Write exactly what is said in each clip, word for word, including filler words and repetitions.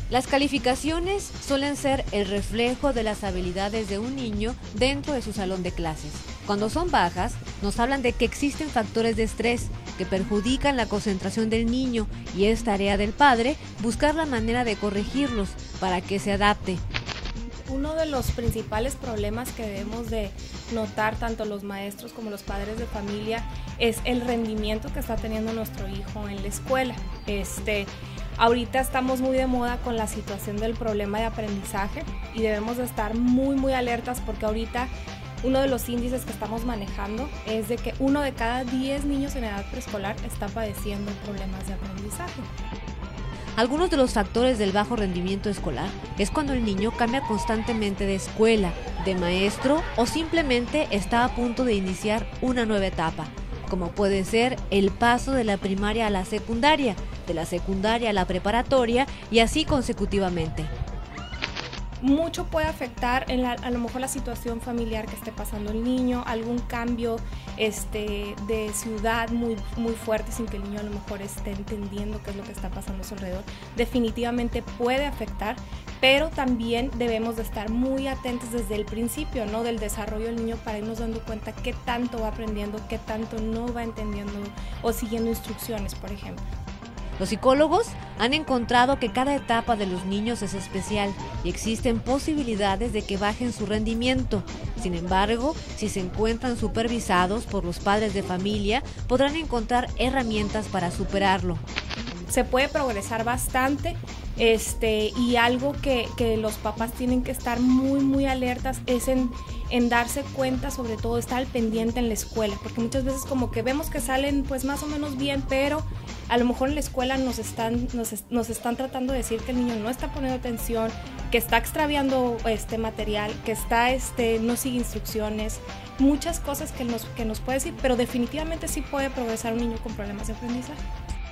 Las calificaciones suelen ser el reflejo de las habilidades de un niño dentro de su salón de clases. Cuando son bajas, nos hablan de que existen factores de estrés que perjudican la concentración del niño y es tarea del padre buscar la manera de corregirlos para que se adapte. Uno de los principales problemas que debemos de notar tanto los maestros como los padres de familia es el rendimiento que está teniendo nuestro hijo en la escuela. Este, ahorita estamos muy de moda con la situación del problema de aprendizaje y debemos de estar muy muy alertas porque ahorita uno de los índices que estamos manejando es de que uno de cada diez niños en edad preescolar está padeciendo problemas de aprendizaje. Algunos de los factores del bajo rendimiento escolar es cuando el niño cambia constantemente de escuela, de maestro o simplemente está a punto de iniciar una nueva etapa, como puede ser el paso de la primaria a la secundaria, de la secundaria a la preparatoria y así consecutivamente. Mucho puede afectar en la, a lo mejor la situación familiar que esté pasando el niño, algún cambio este, de ciudad muy, muy fuerte sin que el niño a lo mejor esté entendiendo qué es lo que está pasando a su alrededor. Definitivamente puede afectar, pero también debemos de estar muy atentos desde el principio, ¿no? Del desarrollo del niño para irnos dando cuenta qué tanto va aprendiendo, qué tanto no va entendiendo o siguiendo instrucciones, por ejemplo. Los psicólogos han encontrado que cada etapa de los niños es especial y existen posibilidades de que bajen su rendimiento. Sin embargo, si se encuentran supervisados por los padres de familia, podrán encontrar herramientas para superarlo. Se puede progresar bastante este, y algo que, que los papás tienen que estar muy muy alertas es en, en darse cuenta, sobre todo estar al pendiente en la escuela, porque muchas veces como que vemos que salen pues más o menos bien, pero a lo mejor en la escuela nos están, nos, nos están tratando de decir que el niño no está poniendo atención, que está extraviando este material, que está, este, no sigue instrucciones, muchas cosas que nos, que nos puede decir, pero definitivamente sí puede progresar un niño con problemas de aprendizaje.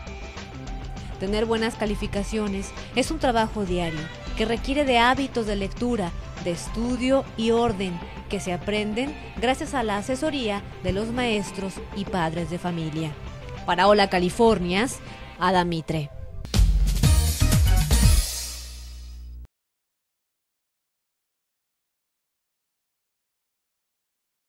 Tener buenas calificaciones es un trabajo diario que requiere de hábitos de lectura, de estudio y orden que se aprenden gracias a la asesoría de los maestros y padres de familia. Para Hola Californias, Ada Mitre.